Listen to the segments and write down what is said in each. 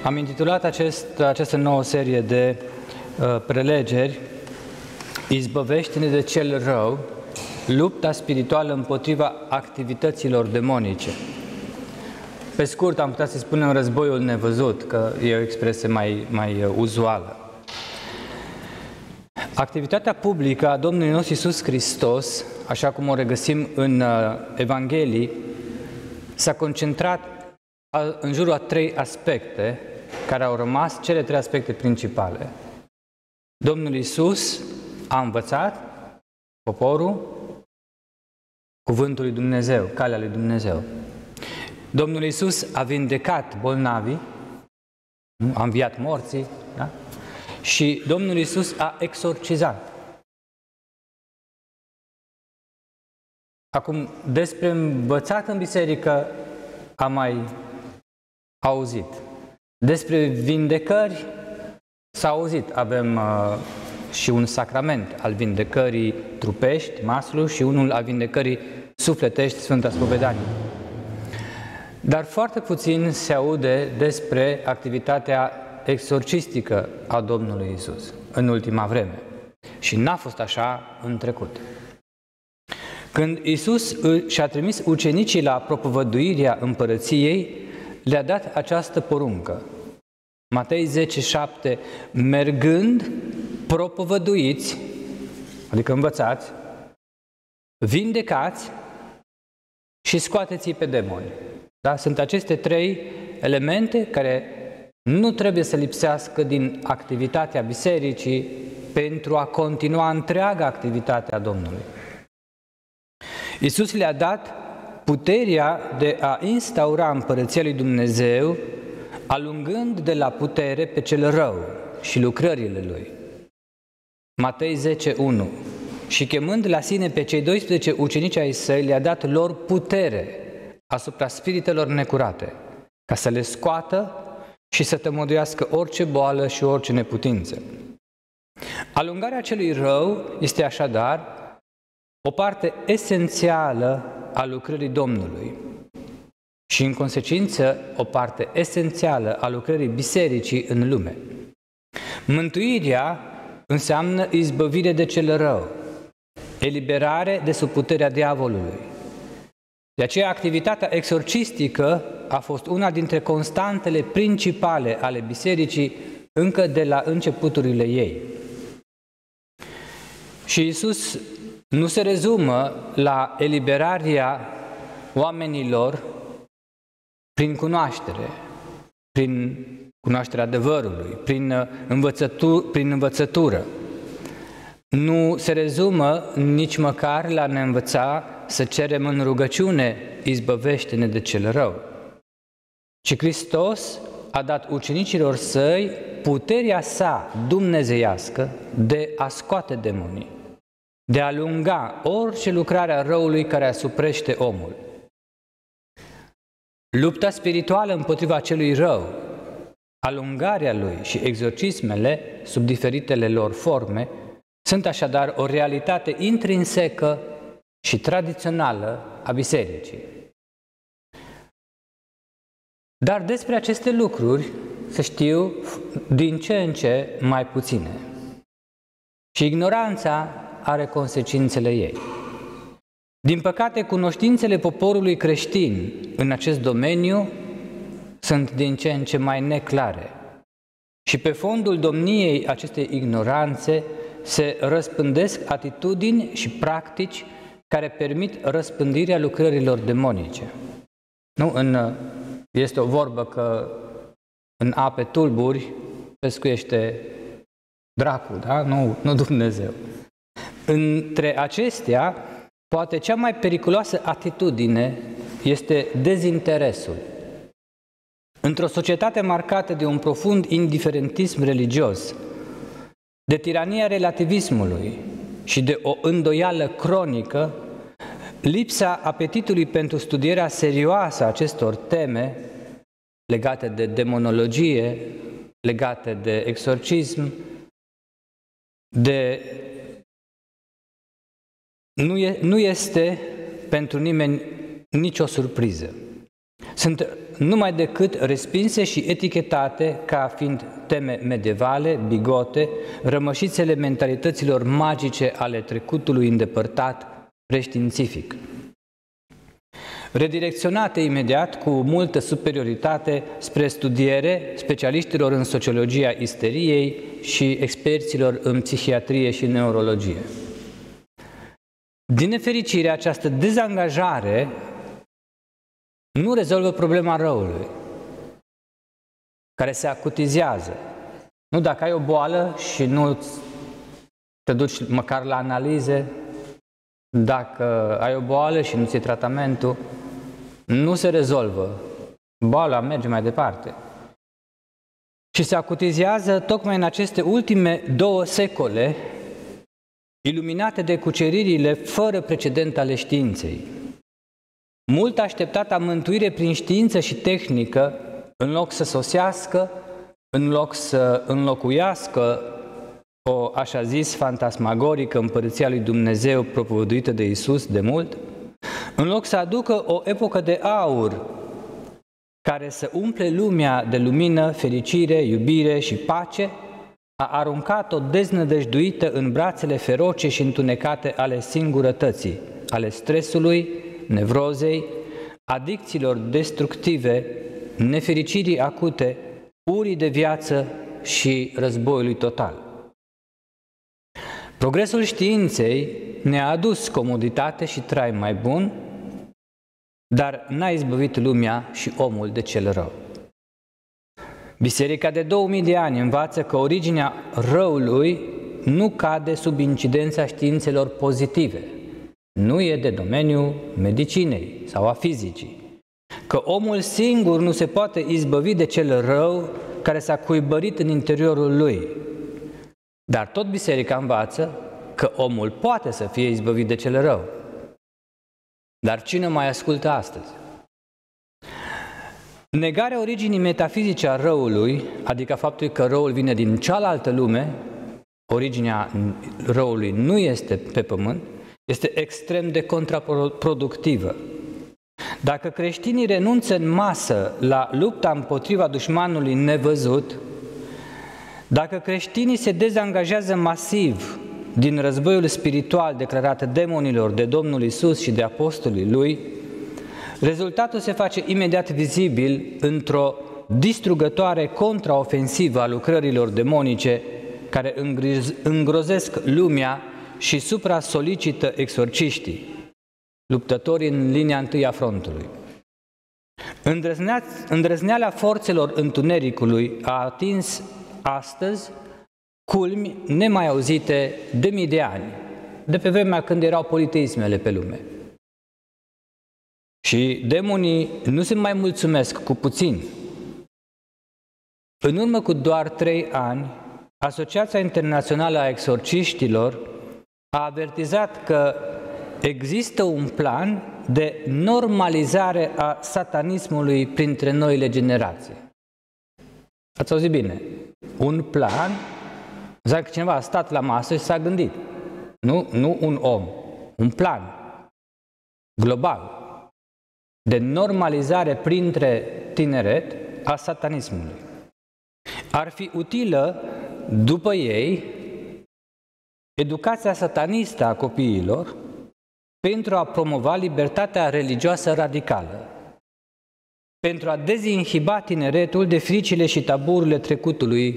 Am intitulat această nouă serie de prelegeri Izbăvește-ne de cel rău, lupta spirituală împotriva activităților demonice. Pe scurt, am putea să spunem războiul nevăzut, că e o expresie mai uzuală. Activitatea publică a Domnului nostru Iisus Hristos, așa cum o regăsim în Evanghelii, s-a concentrat în jurul a trei aspecte care au rămas, cele trei aspecte principale. Domnul Iisus a învățat poporul cuvântul lui Dumnezeu, calea lui Dumnezeu. Domnul Iisus a vindecat bolnavii, a înviat morții, da? Și Domnul Iisus a exorcizat. Acum, despre învățat în biserică am mai auzit. Despre vindecări s-a auzit. Avem și un sacrament al vindecării trupești, maslu, și unul al vindecării sufletești, Sfânta Spovedanie. Dar foarte puțin se aude despre activitatea exorcistică a Domnului Iisus în ultima vreme. Și n-a fost așa în trecut. Când Iisus și-a trimis ucenicii la propovăduirea împărăției, le-a dat această poruncă. Matei 10:7, mergând, propovăduiți, adică învățați, vindecați și scoateți-i pe demoni. Da? Sunt aceste trei elemente care nu trebuie să lipsească din activitatea bisericii pentru a continua întreaga activitate a Domnului. Iisus le-a dat puterea de a instaura împărăția lui Dumnezeu, alungând de la putere pe cel rău și lucrările lui. Matei 10:1. Și chemând la sine pe cei 12 ucenici ai săi, le-a dat lor putere asupra spiritelor necurate, ca să le scoată și să tămăduiască orice boală și orice neputință. Alungarea celui rău este așadar o parte esențială a lucrării Domnului și, în consecință, o parte esențială a lucrării bisericii în lume. Mântuirea înseamnă izbăvire de cel rău, eliberare de sub puterea diavolului. De aceea, activitatea exorcistică a fost una dintre constantele principale ale bisericii încă de la începuturile ei. Și Iisus nu se rezumă la eliberarea oamenilor prin cunoaștere, prin cunoașterea adevărului, prin învățătură. Nu se rezumă nici măcar la ne învăța să cerem în rugăciune, izbăvește-ne de cel rău. Ci Hristos a dat ucenicilor săi puterea sa dumnezeiască de a scoate demonii, de a alunga orice lucrare a răului care asuprește omul. Lupta spirituală împotriva celui rău, alungarea lui și exorcismele sub diferitele lor forme sunt așadar o realitate intrinsecă și tradițională a bisericii. Dar despre aceste lucruri se știu din ce în ce mai puține. Și ignoranța are consecințele ei. Din păcate, cunoștințele poporului creștin în acest domeniu sunt din ce în ce mai neclare. Și pe fondul domniei acestei ignoranțe se răspândesc atitudini și practici care permit răspândirea lucrărilor demonice. Este o vorbă că în ape tulburi pescuiește dracul, da? Nu Dumnezeu. Între acestea, poate cea mai periculoasă atitudine este dezinteresul. Într-o societate marcată de un profund indiferentism religios, de tirania relativismului și de o îndoială cronică, lipsa apetitului pentru studierea serioasă a acestor teme legate de demonologie, legate de exorcism, nu este pentru nimeni nicio surpriză. sunt numai decât respinse și etichetate ca fiind teme medievale, bigote, rămășițele mentalităților magice ale trecutului îndepărtat preștiințific. Redirecționate imediat cu multă superioritate spre studiere specialiștilor în sociologia isteriei și experților în psihiatrie și neurologie. Din nefericire, această dezangajare nu rezolvă problema răului, care se acutizează. Nu dacă ai o boală și nu te duci măcar la analize, dacă ai o boală și nu ți-e tratamentul, nu se rezolvă. Boala merge mai departe. Și se acutizează tocmai în aceste ultime 2 secole, iluminate de cuceririle fără precedent ale științei. Mult așteptata mântuire prin știință și tehnică, în loc să sosească, în loc să înlocuiască o așa zis fantasmagorică împărăția lui Dumnezeu propovăduită de Iisus de mult, în loc să aducă o epocă de aur care să umple lumea de lumină, fericire, iubire și pace, a aruncat-o deznădăjduită în brațele feroce și întunecate ale singurătății, ale stresului, nevrozei, adicțiilor destructive, nefericirii acute, urii de viață și războiului total. Progresul științei ne-a adus comoditate și trai mai bun, dar n-a izbăvit lumea și omul de cel rău. Biserica de 2000 de ani învață că originea răului nu cade sub incidența științelor pozitive, nu e de domeniul medicinei sau a fizicii, că omul singur nu se poate izbăvi de cel rău care s-a cuibărit în interiorul lui. Dar tot biserica învață că omul poate să fie izbăvit de cel rău. Dar cine mai ascultă astăzi? Negarea originii metafizice a răului, adică faptul că răul vine din cealaltă lume, originea răului nu este pe pământ, este extrem de contraproductivă. Dacă creștinii renunță în masă la lupta împotriva dușmanului nevăzut, dacă creștinii se dezangajează masiv din războiul spiritual declarat demonilor de Domnul Iisus și de apostolii Lui, rezultatul se face imediat vizibil într-o distrugătoare contraofensivă a lucrărilor demonice care îngrozesc lumea și supra-solicită exorciștii, luptătorii în linia întâi a frontului. Îndrăzneala forțelor întunericului a atins astăzi culmi nemai auzite de mii de ani, de pe vremea când erau politeismele pe lume. Și demonii nu se mai mulțumesc cu puțin. În urmă cu doar 3 ani, Asociația Internațională a Exorciștilor a avertizat că există un plan de normalizare a satanismului printre noile generații. Ați auzit bine? Un plan, înseamnă că cineva a stat la masă și s-a gândit. Nu un om, un plan global de normalizare printre tineret a satanismului. Ar fi utilă, după ei, educația satanistă a copiilor pentru a promova libertatea religioasă radicală, pentru a dezinhiba tineretul de fricile și taburile trecutului.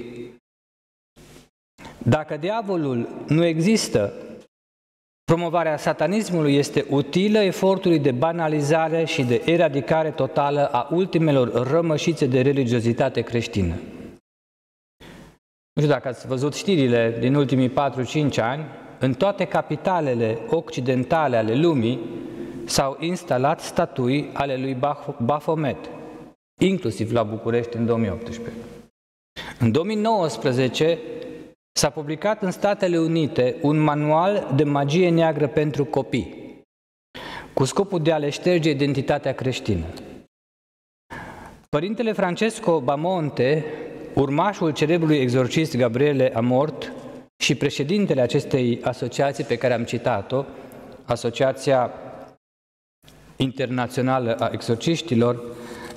Dacă diavolul nu există, promovarea satanismului este utilă efortului de banalizare și de eradicare totală a ultimelor rămășițe de religiozitate creștină. Nu știu dacă ați văzut știrile din ultimii 4-5 ani, în toate capitalele occidentale ale lumii s-au instalat statui ale lui Baphomet, inclusiv la București în 2018. În 2019 s-a publicat în Statele Unite un manual de magie neagră pentru copii, cu scopul de a le șterge identitatea creștină. Părintele Francesco Bamonte, urmașul celebrului exorcist Gabriele Amort și președintele acestei asociații pe care am citat-o, Asociația Internațională a Exorciștilor,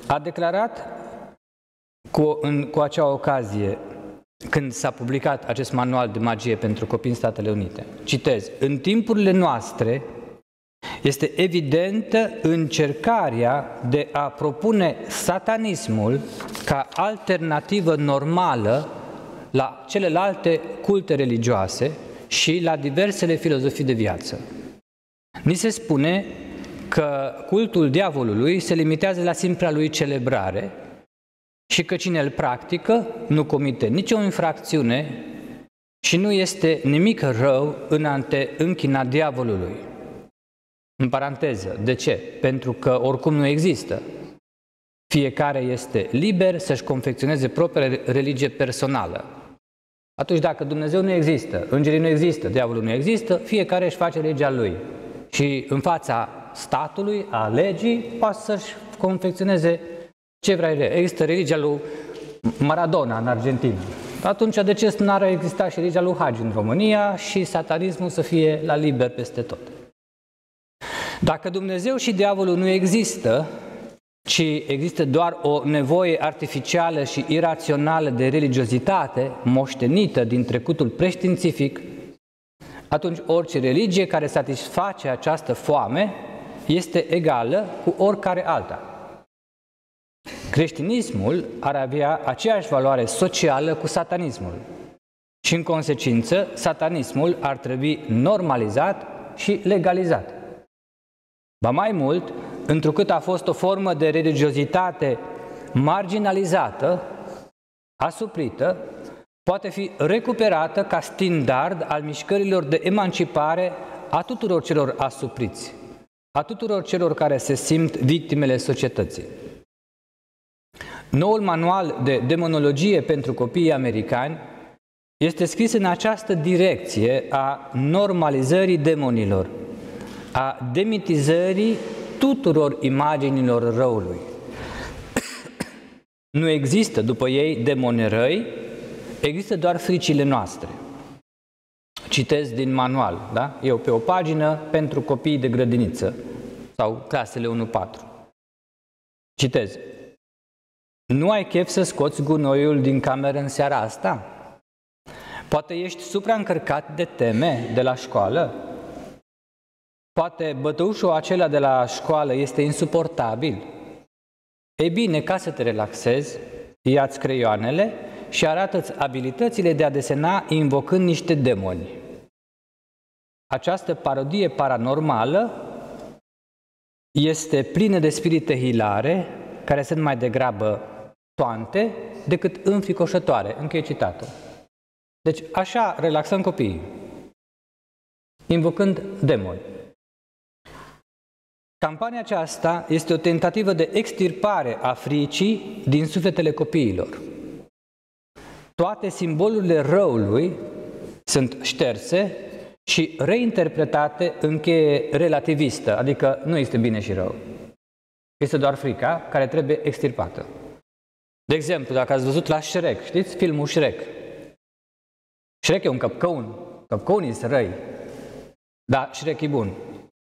a declarat cu acea ocazie, când s-a publicat acest manual de magie pentru copii în Statele Unite, citez: în timpurile noastre este evidentă încercarea de a propune satanismul ca alternativă normală la celelalte culte religioase și la diversele filozofii de viață. Ni se spune că cultul diavolului se limitează la simpla lui celebrare și că cine îl practică nu comite nicio infracțiune și nu este nimic rău în a te închina diavolului. În paranteză, de ce? Pentru că oricum nu există. Fiecare este liber să-și confecționeze propria religie personală. Atunci dacă Dumnezeu nu există, îngerii nu există, diavolul nu există, fiecare își face legea lui. Și în fața statului, a legii, poate să-și confecționeze ce vrea el. Există religia lui Maradona în Argentina. Atunci de ce n-ar exista și religia lui Hagi în România și satanismul să fie la liber peste tot? Dacă Dumnezeu și diavolul nu există, ci există doar o nevoie artificială și irațională de religiozitate moștenită din trecutul preștiințific, atunci orice religie care satisface această foame este egală cu oricare alta. Creștinismul ar avea aceeași valoare socială cu satanismul și, în consecință, satanismul ar trebui normalizat și legalizat. Ba mai mult, întrucât a fost o formă de religiozitate marginalizată, asuprită, poate fi recuperată ca standard al mișcărilor de emancipare a tuturor celor asupriți, a tuturor celor care se simt victimele societății. Noul manual de demonologie pentru copiii americani este scris în această direcție a normalizării demonilor, a demitizării tuturor imaginilor răului. Nu există, după ei, demoni răi, există doar fricile noastre. Citez din manual, da? Eu pe o pagină pentru copii de grădiniță sau clasele 1-4. Citez: nu ai chef să scoți gunoiul din cameră în seara asta? Poate ești supraîncărcat de teme de la școală? Poate bătăușul acela de la școală este insuportabil? Ei bine, ca să te relaxezi, ia-ți creioanele și arată-ți abilitățile de a desena invocând niște demoni. Această parodie paranormală este plină de spirite hilare, care sunt mai degrabă toante decât înfricoșătoare. Încheie citatul. Deci așa relaxăm copiii, invocând demoni. Campania aceasta este o tentativă de extirpare a fricii din sufletele copiilor. Toate simbolurile răului sunt șterse și reinterpretate în cheie relativistă, adică nu este bine și rău. Este doar frica care trebuie extirpată. De exemplu, dacă ați văzut la Shrek, știți filmul Shrek? Shrek e un căpcăun, căpcăunii sunt răi, dar Shrek e bun.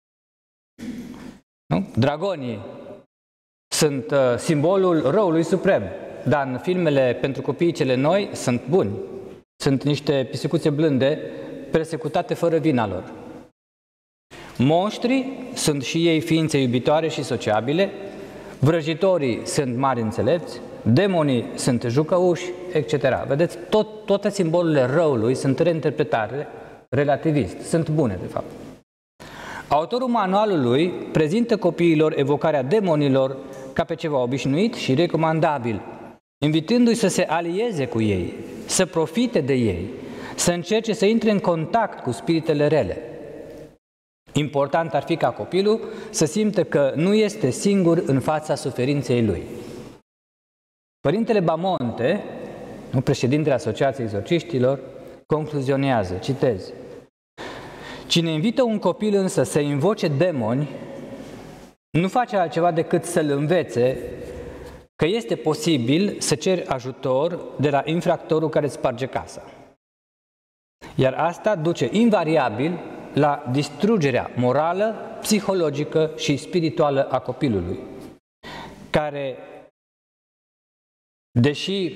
Nu? Dragonii sunt simbolul răului suprem, dar în filmele pentru copii cele noi sunt buni. Sunt niște pisicuțe blânde persecutate fără vina lor. Monștrii sunt și ei ființe iubitoare și sociabile, vrăjitorii sunt mari înțelepți, demonii sunt jucăuși, etc. Vedeți, toate simbolurile răului sunt reinterpretate relativist, sunt bune de fapt. Autorul manualului prezintă copiilor evocarea demonilor ca pe ceva obișnuit și recomandabil, invitându-i să se alieze cu ei, să profite de ei, să încerce să intre în contact cu spiritele rele. Important ar fi ca copilul să simtă că nu este singur în fața suferinței lui. Părintele Bamonte, președintele Asociației Exorciștilor, concluzionează, citez: cine invită un copil însă să invoce demoni, nu face altceva decât să-l învețe că este posibil să ceri ajutor de la infractorul care îți sparge casa. Iar asta duce invariabil la distrugerea morală, psihologică și spirituală a copilului, care deși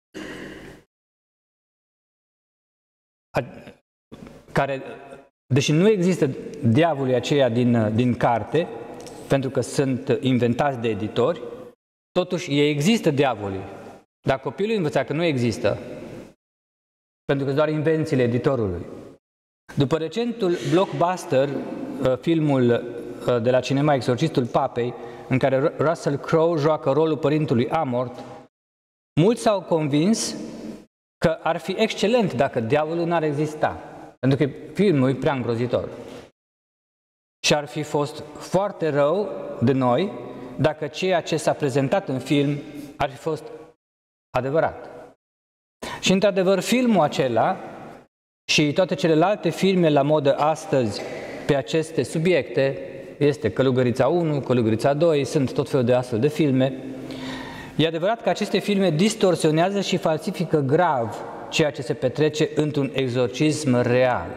nu există diavolii aceia din carte, pentru că sunt inventați de editori, totuși ei există diavolii. Dar copilul învăța că nu există, pentru că doar invențiile editorului. După recentul blockbuster, filmul de la cinema Exorcistul Papei, în care Russell Crowe joacă rolul părintelui Amort, mulți s-au convins că ar fi excelent dacă diavolul n-ar exista, pentru că filmul e prea îngrozitor. Și ar fi fost foarte rău de noi dacă ceea ce s-a prezentat în film ar fi fost adevărat. Și într-adevăr, filmul acela și toate celelalte filme la modă astăzi pe aceste subiecte, este Călugărița 1, Călugărița 2, sunt tot felul de astfel de filme. E adevărat că aceste filme distorsionează și falsifică grav ceea ce se petrece într-un exorcism real.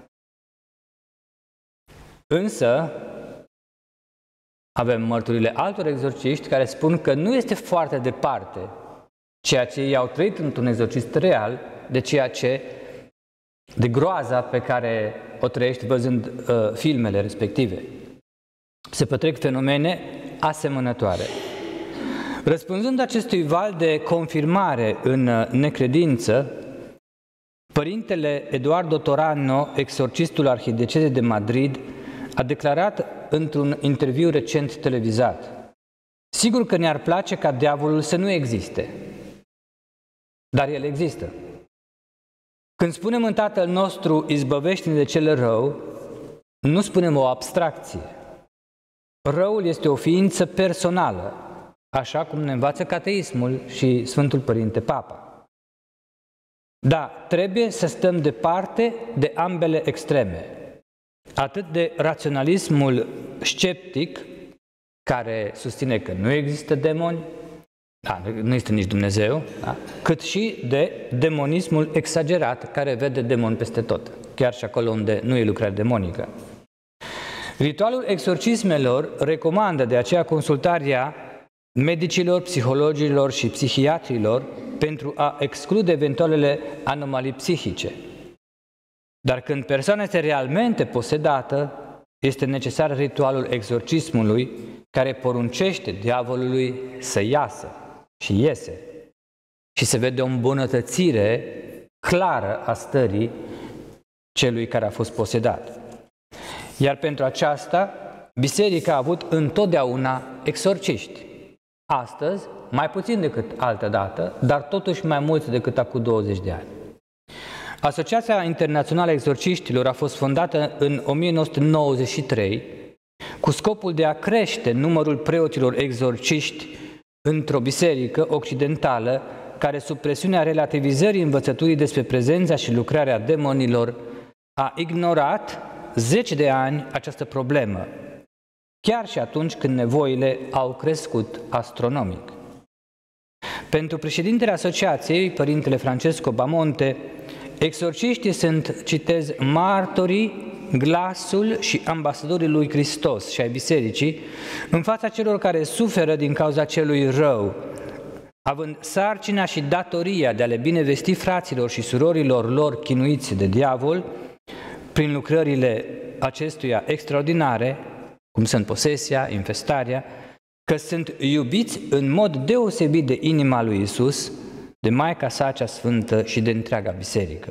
Însă, avem mărturile altor exorciști care spun că nu este foarte departe ceea ce ei au trăit într-un exorcist real de groaza pe care o trăiești văzând filmele respective. Se petrec fenomene asemănătoare. Răspunzând acestui val de confirmare în necredință, părintele Eduardo Torano, exorcistul arhidiecezei de Madrid, a declarat într-un interviu recent televizat: sigur că ne-ar place ca diavolul să nu existe, dar el există. Când spunem în Tatăl nostru, izbăvește-ne de cel rău, nu spunem o abstracție. Răul este o ființă personală, așa cum ne învață Cateismul și Sfântul Părinte Papa. Da, trebuie să stăm departe de ambele extreme, atât de raționalismul sceptic, care susține că nu există demoni, nu există nici Dumnezeu, cât și de demonismul exagerat, care vede demoni peste tot, chiar și acolo unde nu e lucrare demonică. Ritualul exorcismelor recomandă de aceea consultarea medicilor, psihologilor și psihiatrilor pentru a exclude eventualele anomalii psihice. Dar când persoana este realmente posedată, este necesar ritualul exorcismului, care poruncește diavolului să iasă și iese. Și se vede o îmbunătățire clară a stării celui care a fost posedat. Iar pentru aceasta, biserica a avut întotdeauna exorciști. Astăzi, mai puțin decât altădată, dar totuși mai mulți decât acum 20 de ani. Asociația Internațională a Exorciștilor a fost fondată în 1993 cu scopul de a crește numărul preoților exorciști într-o biserică occidentală care, sub presiunea relativizării învățăturii despre prezența și lucrarea demonilor, a ignorat 10 de ani această problemă, chiar și atunci când nevoile au crescut astronomic. Pentru președintele asociației, părintele Francesco Bamonte, exorciștii sunt, citez, martorii, glasul și ambasadorii lui Hristos și ai bisericii în fața celor care suferă din cauza celui rău, având sarcina și datoria de a le binevesti fraților și surorilor lor chinuiți de diavol prin lucrările acestuia extraordinare, cum sunt posesia, infestarea, că sunt iubiți în mod deosebit de inima lui Iisus, de Maica sa cea Sfântă și de întreaga biserică.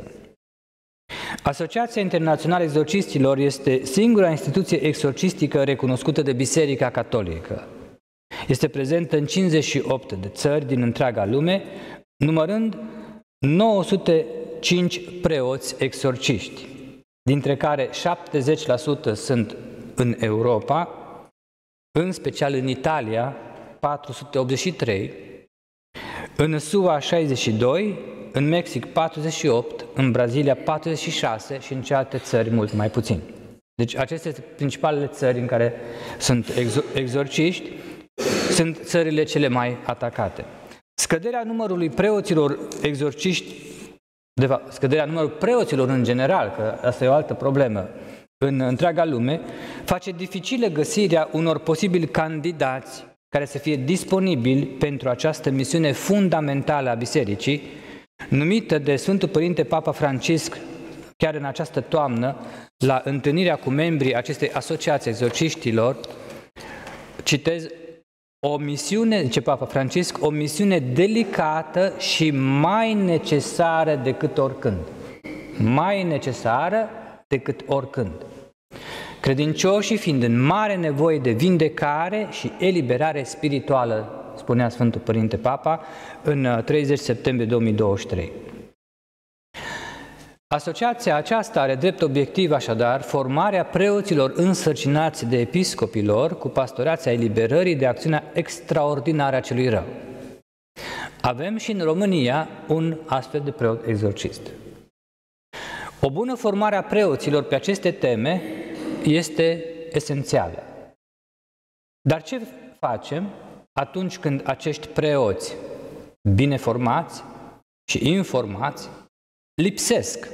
Asociația Internațională a Exorcistilor este singura instituție exorcistică recunoscută de Biserica Catolică. Este prezentă în 58 de țări din întreaga lume, numărând 905 preoți exorciști, dintre care 70% sunt în Europa, în special în Italia, 483, în SUA 62, în Mexic 48, în Brazilia 46 și în celelalte țări mult mai puțin. Deci aceste sunt principalele țări în care sunt exorciști, sunt țările cele mai atacate. Scăderea numărului preoților exorciști, de fapt, scăderea numărului preoților în general, că asta e o altă problemă, în întreaga lume, face dificilă găsirea unor posibili candidați care să fie disponibili pentru această misiune fundamentală a Bisericii, numită de Sfântul Părinte Papa Francisc, chiar în această toamnă, la întâlnirea cu membrii acestei asociații exorciștilor, citez, o misiune, zice Papa Francisc, o misiune delicată și mai necesară decât oricând. Mai necesară decât oricând. Credincioșii fiind în mare nevoie de vindecare și eliberare spirituală, spunea Sfântul Părinte Papa în 30 septembrie 2023. Asociația aceasta are drept obiectiv, așadar, formarea preoților însărcinați de episcopilor cu pastorația eliberării de acțiunea extraordinară a celui rău. Avem și în România un astfel de preot exorcist. O bună formare a preoților pe aceste teme este esențială. Dar ce facem atunci când acești preoți bine formați și informați lipsesc?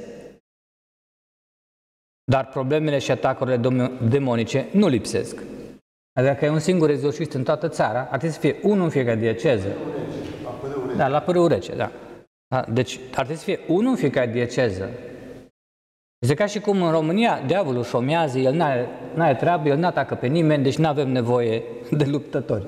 Dar problemele și atacurile demonice nu lipsesc. Adică că e un singur exorcist în toată țara, ar trebui să fie unul în fiecare dieceză. Da, la Părâul Rece, da. Deci ar trebui să fie unul în fiecare dieceză. Este ca și cum în România diavolul șomează, el n-are treabă, el n-atacă pe nimeni, deci nu avem nevoie de luptători.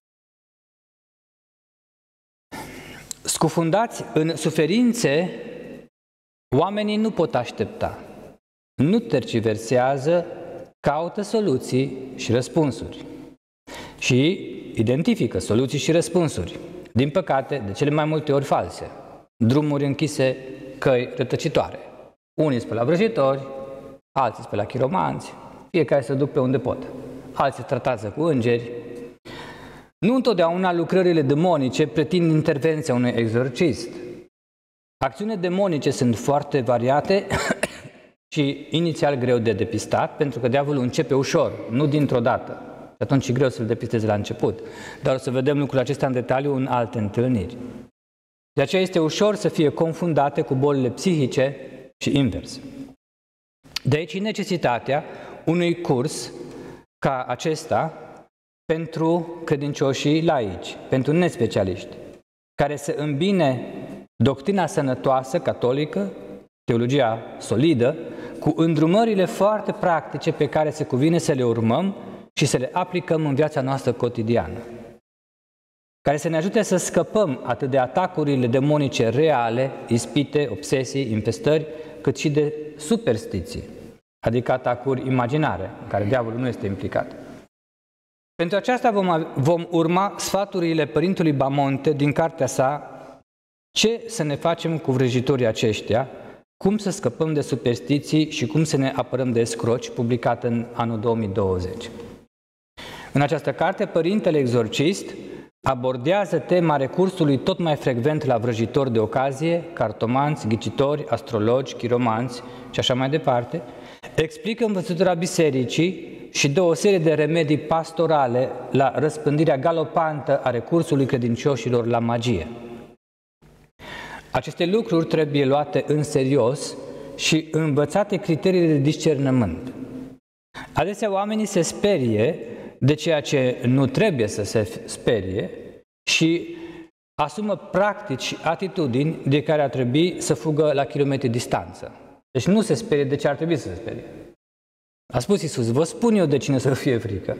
Scufundați în suferințe, oamenii nu pot aștepta, nu tergiversează, caută soluții și răspunsuri și identifică soluții și răspunsuri. Din păcate, de cele mai multe ori false, drumuri închise, căi rătăcitoare. Unii spre la vrăjitori, alții spre la chiromanți, fiecare se duc pe unde pot. Alții tratați cu îngeri. Nu întotdeauna lucrările demonice pretind intervenția unui exorcist. Acțiunile demonice sunt foarte variate și inițial greu de depistat, pentru că diavolul începe ușor, nu dintr-o dată. Și atunci e greu să-l depisteze la început. Dar o să vedem lucrurile acestea în detaliu în alte întâlniri. De aceea este ușor să fie confundate cu bolile psihice și invers. De aici necesitatea unui curs ca acesta pentru credincioșii laici, pentru nespecialiști, care să îmbine doctrina sănătoasă catolică, teologia solidă, cu îndrumările foarte practice pe care se cuvine să le urmăm și să le aplicăm în viața noastră cotidiană, care să ne ajute să scăpăm atât de atacurile demonice reale, ispite, obsesii, infestări, cât și de superstiții, adică atacuri imaginare, în care diavolul nu este implicat. Pentru aceasta vom urma sfaturile Părintelui Bamonte din cartea sa Ce să ne facem cu vrăjitorii aceștia, cum să scăpăm de superstiții și cum să ne apărăm de escroci, publicat în anul 2020. În această carte, Părintele Exorcist abordează tema recursului tot mai frecvent la vrăjitori de ocazie, cartomanți, ghicitori, astrologi, chiromanți și așa mai departe, explică învățătura bisericii și dă o serie de remedii pastorale la răspândirea galopantă a recursului credincioșilor la magie. Aceste lucruri trebuie luate în serios și învățate criteriile de discernământ. Adesea oamenii se sperie de ceea ce nu trebuie să se sperie și asumă practici și atitudini de care ar trebui să fugă la kilometri distanță. Deci nu se sperie de ce ar trebui să se sperie. A spus Iisus, vă spun eu de cine să fie frică.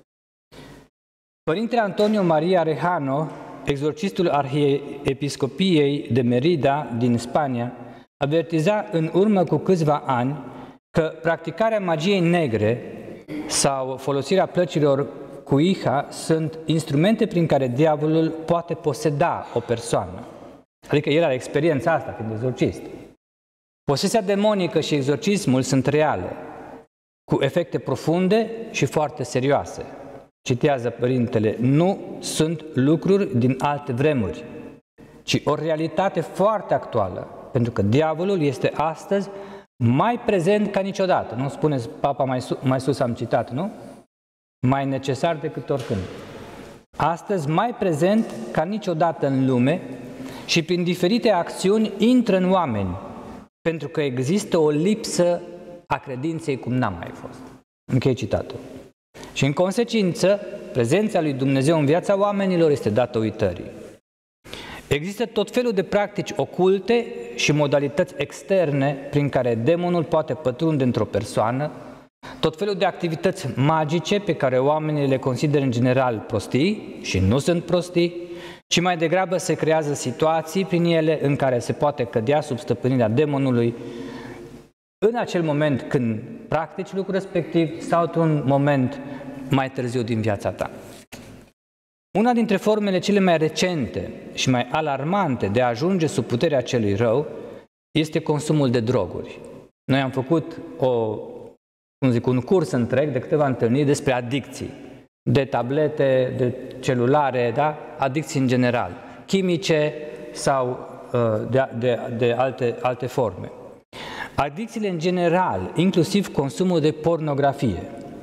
Părintele Antonio Maria Rejano, exorcistul Arhiepiscopiei de Merida din Spania, avertiza în urmă cu câțiva ani că practicarea magiei negre sau folosirea plăcilor cu Iha sunt instrumente prin care diavolul poate poseda o persoană. Adică el are experiența asta fiind exorcist. Posesia demonică și exorcismul sunt reale, cu efecte profunde și foarte serioase. Citează Părintele, nu sunt lucruri din alte vremuri, ci o realitate foarte actuală, pentru că diavolul este astăzi mai prezent ca niciodată. Nu spuneți, Papa, mai sus am citat, nu? Mai necesar decât oricând. Astăzi mai prezent ca niciodată în lume și prin diferite acțiuni intră în oameni, pentru că există o lipsă a credinței cum n-a mai fost. Închei citatul. Și în consecință, prezența lui Dumnezeu în viața oamenilor este dată uitării. Există tot felul de practici oculte și modalități externe prin care demonul poate pătrunde într-o persoană, tot felul de activități magice pe care oamenii le consideră în general prostii și nu sunt prostii, ci mai degrabă se creează situații prin ele în care se poate cădea sub stăpânirea demonului în acel moment când practici lucrul respectiv sau într-un moment mai târziu din viața ta. Una dintre formele cele mai recente și mai alarmante de a ajunge sub puterea celui rău este consumul de droguri. Noi am făcut un curs întreg de câteva întâlniri despre adicții, de tablete, de celulare, da? Adicții în general, chimice sau de alte forme. Adicțiile în general, inclusiv consumul de pornografie,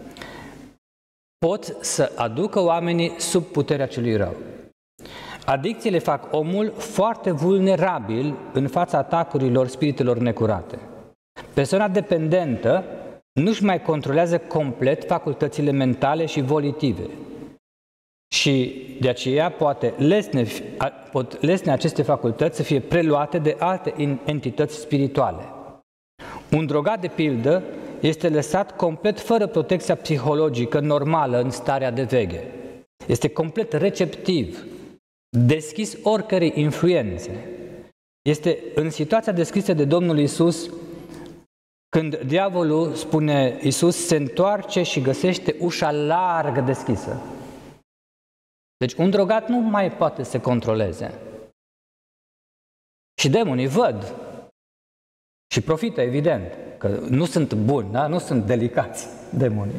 pot să aducă oamenii sub puterea celui rău. Adicțiile fac omul foarte vulnerabil în fața atacurilor spiritelor necurate. Persoana dependentă nu-și mai controlează complet facultățile mentale și volitive și de aceea pot lesne aceste facultăți să fie preluate de alte entități spirituale. Un drogat, de pildă, este lăsat complet fără protecția psihologică normală în starea de veche. Este complet receptiv, deschis oricărei influențe. Este în situația descrisă de Domnul Iisus, când diavolul, spune Iisus, se întoarce și găsește ușa largă deschisă. Deci un drogat nu mai poate să se controleze. Și demonii văd și profită, evident, că nu sunt buni, da? Nu sunt delicați demonii.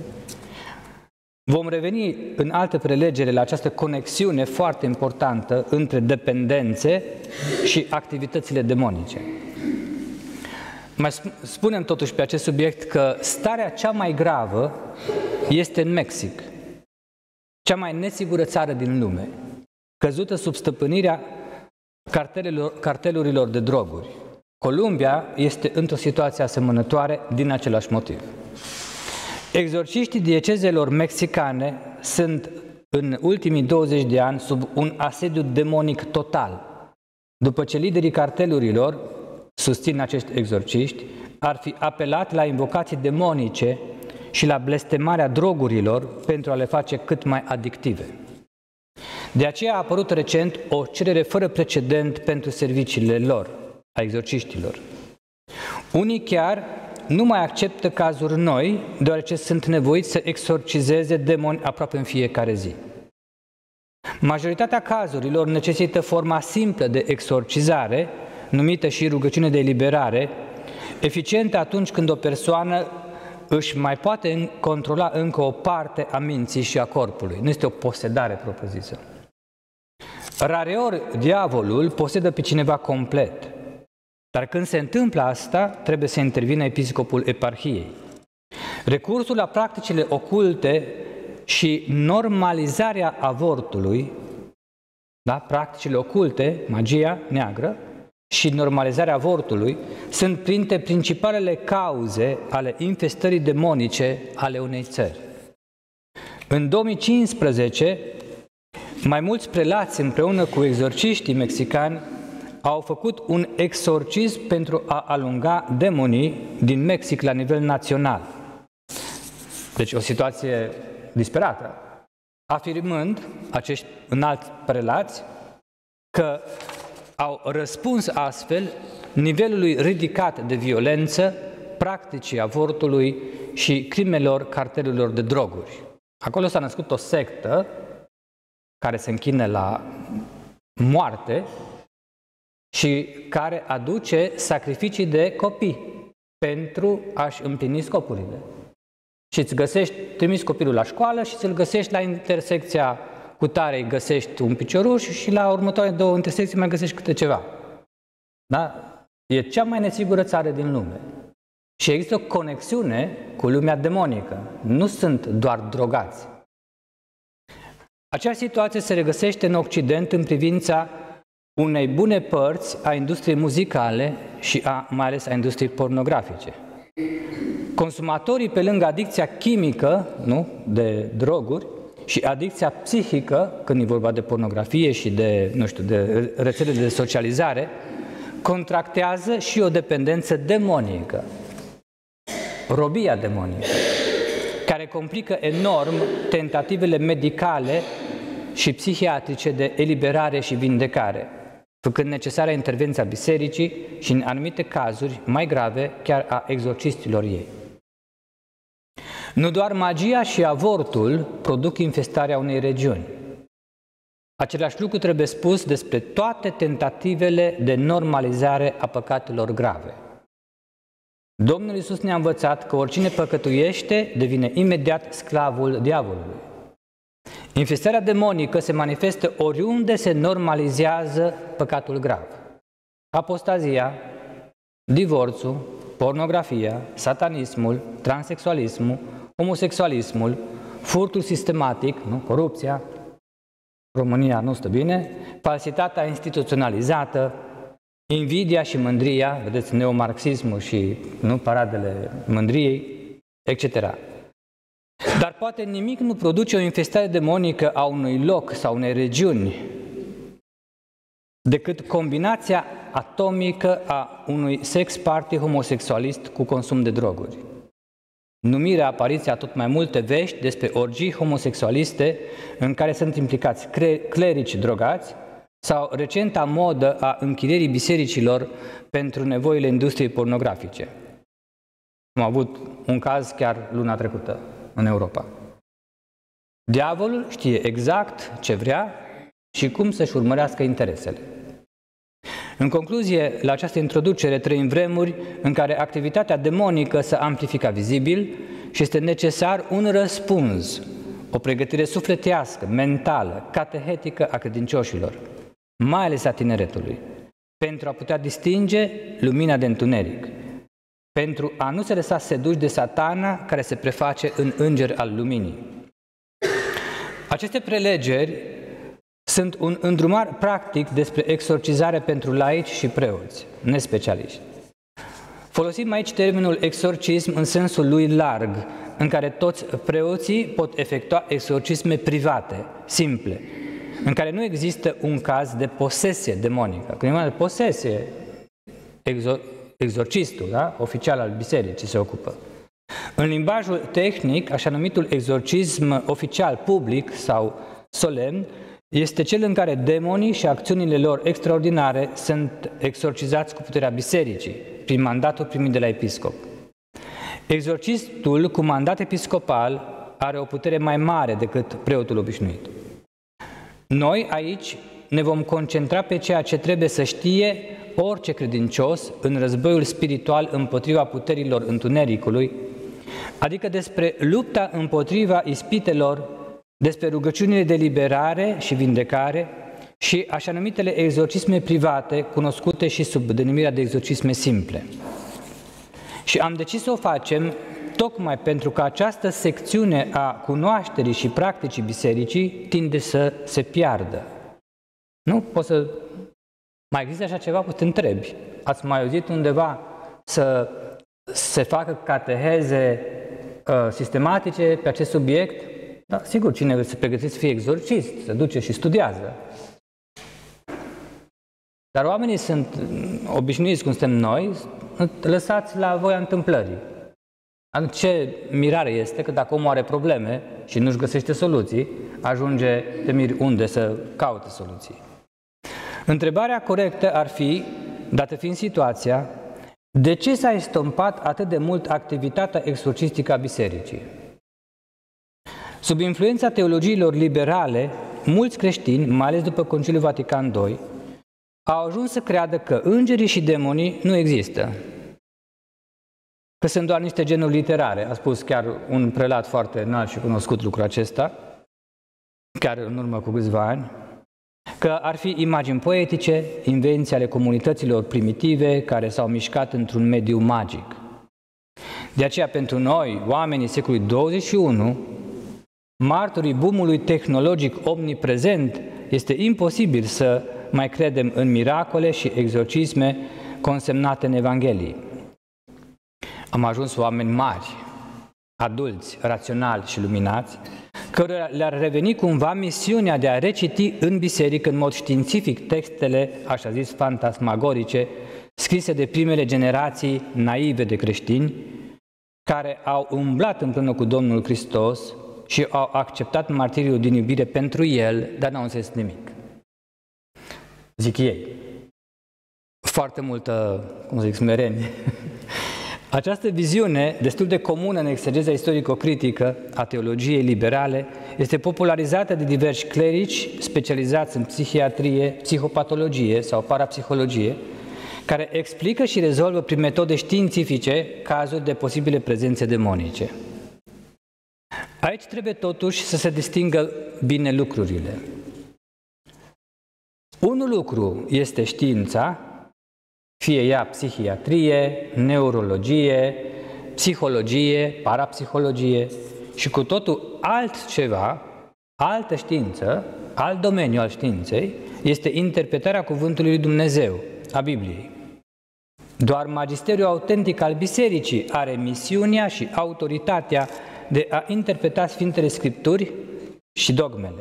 Vom reveni în alte prelegere la această conexiune foarte importantă între dependențe și activitățile demonice. Mai spunem totuși pe acest subiect că starea cea mai gravă este în Mexic, cea mai nesigură țară din lume, căzută sub stăpânirea cartelurilor de droguri. Columbia este într-o situație asemănătoare din același motiv. Exorciștii diecezelor mexicane sunt în ultimii 20 de ani sub un asediu demonic total. După ce liderii cartelurilor, susțin acești exorciști, ar fi apelat la invocații demonice și la blestemarea drogurilor pentru a le face cât mai adictive. De aceea a apărut recent o cerere fără precedent pentru serviciile lor, a exorciștilor. Unii chiar nu mai acceptă cazuri noi, deoarece sunt nevoiți să exorcizeze demoni aproape în fiecare zi. Majoritatea cazurilor necesită forma simplă de exorcizare, numită și rugăciune de eliberare, eficientă atunci când o persoană își mai poate controla încă o parte a minții și a corpului. Nu este o posedare propriu-zisă. Rareori diavolul posedă pe cineva complet, dar când se întâmplă asta, trebuie să intervină episcopul eparhiei. Recursul la practicile oculte și normalizarea avortului, da? Practicile oculte, magia neagră, și normalizarea avortului sunt printre principalele cauze ale infestării demonice ale unei țări. În 2015, mai mulți prelați împreună cu exorciștii mexicani au făcut un exorcism pentru a alunga demonii din Mexic la nivel național. Deci o situație disperată, afirmând acești înalți prelați că au răspuns astfel nivelului ridicat de violență, practicii avortului și crimelor cartelurilor de droguri. Acolo s-a născut o sectă care se închină la moarte și care aduce sacrificii de copii pentru a-și împlini scopurile. Și îți găsești, trimiți copilul la școală și ți-l găsești la intersecția cu tare, îi găsești un picioruș și la următoarele două intersecții mai găsești câte ceva. Da? E cea mai nesigură țară din lume. Și există o conexiune cu lumea demonică. Nu sunt doar drogați. Aceeași situație se regăsește în Occident în privința unei bune părți a industriei muzicale și mai ales a industriei pornografice. Consumatorii, pe lângă adicția chimică, nu, de droguri, și adicția psihică, când e vorba de pornografie și de, nu știu, de rețelele de socializare, contractează și o dependență demonică, robia demonică, care complică enorm tentativele medicale și psihiatrice de eliberare și vindecare, făcând necesară intervenția bisericii și, în anumite cazuri mai grave, chiar a exorcistilor ei. Nu doar magia și avortul produc infestarea unei regiuni. Același lucru trebuie spus despre toate tentativele de normalizare a păcatelor grave. Domnul Iisus ne-a învățat că oricine păcătuiește devine imediat sclavul diavolului. Infestarea demonică se manifestă oriunde se normalizează păcatul grav. Apostazia, divorțul, pornografia, satanismul, transexualismul, homosexualismul, furtul sistematic, corupția, România nu stă bine, falsitatea instituționalizată, invidia și mândria, vedeți, neomarxismul și paradele mândriei, etc. Dar poate nimic nu produce o infestare demonică a unui loc sau unei regiuni decât combinația atomică a unui sex party homosexualist cu consum de droguri. Numirea apariția tot mai multe vești despre orgii homosexualiste în care sunt implicați clerici drogați sau recenta modă a închirierii bisericilor pentru nevoile industriei pornografice. Am avut un caz chiar luna trecută în Europa. Diavolul știe exact ce vrea și cum să-și urmărească interesele. În concluzie, la această introducere trăim vremuri în care activitatea demonică s-a amplificat vizibil și este necesar un răspuns, o pregătire sufletească, mentală, catehetică a credincioșilor, mai ales a tineretului, pentru a putea distinge lumina de întuneric, pentru a nu se lăsa seduși de Satana care se preface în înger al luminii. Aceste prelegeri sunt un îndrumar practic despre exorcizare pentru laici și preoți, nespecialiști. Folosim aici termenul exorcism în sensul lui larg, în care toți preoții pot efectua exorcisme private, simple, în care nu există un caz de posesie demonică. Când e vorba de posesie, exorcistul, da? Oficial al bisericii se ocupă. În limbajul tehnic, așa numitul exorcism oficial public sau solemn, este cel în care demonii și acțiunile lor extraordinare sunt exorcizați cu puterea bisericii, prin mandatul primit de la episcop. Exorcistul cu mandat episcopal are o putere mai mare decât preotul obișnuit. Noi aici ne vom concentra pe ceea ce trebuie să știe orice credincios în războiul spiritual împotriva puterilor întunericului, adică despre lupta împotriva ispitelor, despre rugăciunile de liberare și vindecare și așa numitele exorcisme private, cunoscute și sub denumirea de exorcisme simple. Și am decis să o facem tocmai pentru că această secțiune a cunoașterii și practicii bisericii tinde să se piardă. Nu poți să... Mai există așa ceva? Poți să te întrebi. Ați mai auzit undeva să se facă cateheze sistematice pe acest subiect? Da, sigur, cine se pregătește să fie exorcist, se duce și studiază. Dar oamenii sunt obișnuiți, cum suntem noi, lăsați la voia întâmplării. Ce mirare este că dacă omul are probleme și nu-și găsește soluții, ajunge te miri unde să caute soluții. Întrebarea corectă ar fi, dată fiind situația, de ce s-a estompat atât de mult activitatea exorcistică a bisericii? Sub influența teologiilor liberale, mulți creștini, mai ales după Conciliul Vatican II, au ajuns să creadă că îngerii și demonii nu există, că sunt doar niște genuri literare. A spus chiar un prelat foarte înalt și cunoscut lucrul acesta, chiar în urmă cu câțiva ani, că ar fi imagini poetice, invenții ale comunităților primitive care s-au mișcat într-un mediu magic. De aceea, pentru noi, oamenii secolului 21, martorii boomului tehnologic omniprezent, este imposibil să mai credem în miracole și exorcisme consemnate în Evanghelie. Am ajuns oameni mari, adulți, raționali și luminați, cărora le-ar reveni cumva misiunea de a reciti în biserică în mod științific textele, așa zis, fantasmagorice, scrise de primele generații naive de creștini, care au umblat împreună cu Domnul Hristos și au acceptat martiriul din iubire pentru El, dar n-au înțeles nimic. Zic ei. Foarte multă, smerenie. Această viziune, destul de comună în exegeza istorico-critică a teologiei liberale, este popularizată de diversi clerici specializați în psihiatrie, psihopatologie sau parapsihologie, care explică și rezolvă prin metode științifice cazuri de posibile prezențe demonice. Aici trebuie totuși să se distingă bine lucrurile. Un lucru este știința, fie ea psihiatrie, neurologie, psihologie, parapsihologie și cu totul altceva, altă știință, alt domeniu al științei, este interpretarea cuvântului lui Dumnezeu, a Bibliei. Doar magisteriul autentic al bisericii are misiunea și autoritatea de a interpreta Sfintele Scripturi și dogmele.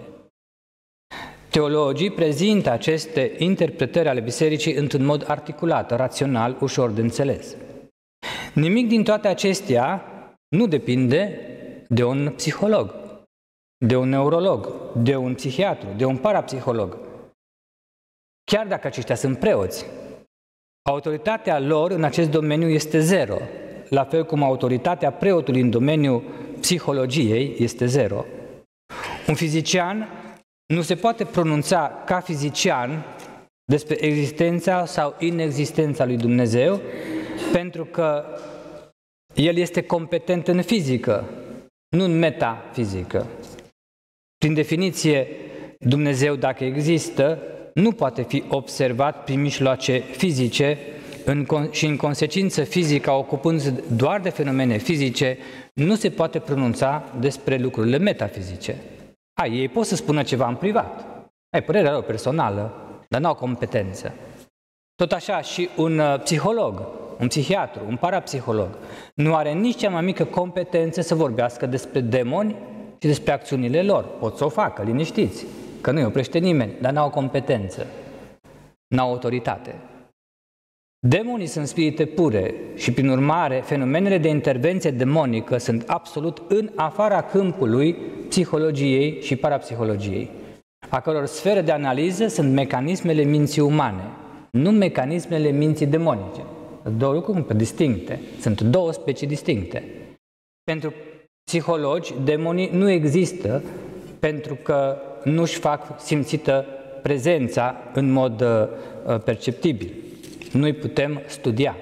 Teologii prezintă aceste interpretări ale bisericii într-un mod articulat, rațional, ușor de înțeles. Nimic din toate acestea nu depinde de un psiholog, de un neurolog, de un psihiatru, de un parapsiholog. Chiar dacă aceștia sunt preoți, autoritatea lor în acest domeniu este zero, la fel cum autoritatea preotului în domeniul psihologiei este zero. Un fizician nu se poate pronunța ca fizician despre existența sau inexistența lui Dumnezeu, pentru că el este competent în fizică, nu în metafizică. Prin definiție, Dumnezeu, dacă există, nu poate fi observat prin mijloace fizice și în consecință fizica, ocupându-se doar de fenomene fizice, nu se poate pronunța despre lucrurile metafizice. Ei pot să spună ceva în privat, părerea lor personală, dar n-au competență. Tot așa și un psiholog, un psihiatru, un parapsiholog, nu are nici cea mai mică competență să vorbească despre demoni și despre acțiunile lor. Pot să o facă, liniștiți, că nu îi oprește nimeni, dar n-au competență, n-au autoritate. Demonii sunt spirite pure și, prin urmare, fenomenele de intervenție demonică sunt absolut în afara câmpului psihologiei și parapsihologiei, a căror sferă de analiză sunt mecanismele minții umane, nu mecanismele minții demonice. Două lucruri distincte, sunt două specii distincte. Pentru psihologi, demonii nu există pentru că nu-și fac simțită prezența în mod perceptibil. Nu-i putem studia.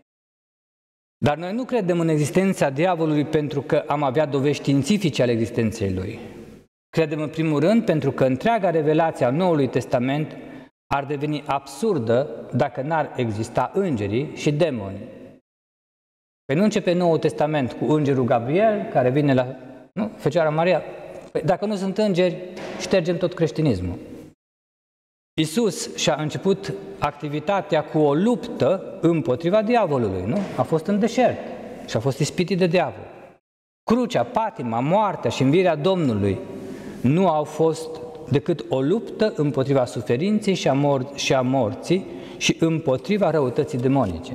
Dar noi nu credem în existența diavolului pentru că am avea dovezi științifice ale existenței lui. Credem în primul rând pentru că întreaga revelație a Noului Testament ar deveni absurdă dacă n-ar exista îngerii și demonii. Păi nu începe Noul Testament cu îngerul Gabriel, care vine la Fecioara Maria. Păi dacă nu sunt îngeri, ștergem tot creștinismul. Iisus și-a început activitatea cu o luptă împotriva diavolului, nu? A fost în deșert și a fost ispitit de diavol. Crucea, patima, moartea și învierea Domnului nu au fost decât o luptă împotriva suferinței și a morții și împotriva răutății demonice.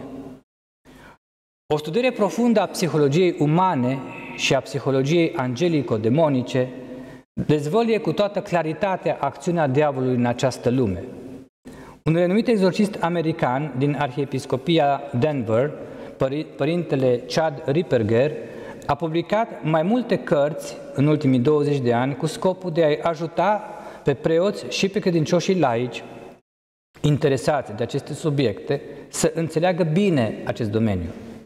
O studiere profundă a psihologiei umane și a psihologiei angelico-demonice dezvăluie cu toată claritatea acțiunea diavolului în această lume. Un renumit exorcist american din Arhiepiscopia Denver, părintele Chad Ripperger, a publicat mai multe cărți în ultimii 20 de ani cu scopul de a ajuta pe preoți și pe credincioșii laici interesați de aceste subiecte să înțeleagă bine acest domeniu.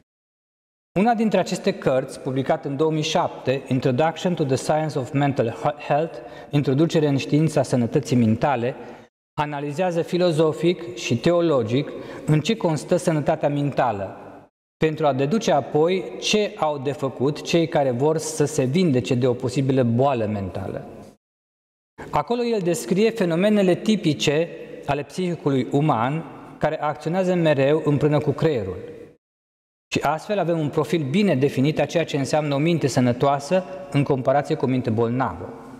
Una dintre aceste cărți, publicată în 2007, Introduction to the Science of Mental Health, Introducere în știința sănătății mentale, analizează filozofic și teologic în ce constă sănătatea mentală, pentru a deduce apoi ce au de făcut cei care vor să se vindece de o posibilă boală mentală. Acolo el descrie fenomenele tipice ale psihicului uman care acționează mereu împreună cu creierul. Și astfel avem un profil bine definit a ceea ce înseamnă o minte sănătoasă în comparație cu o minte bolnavă.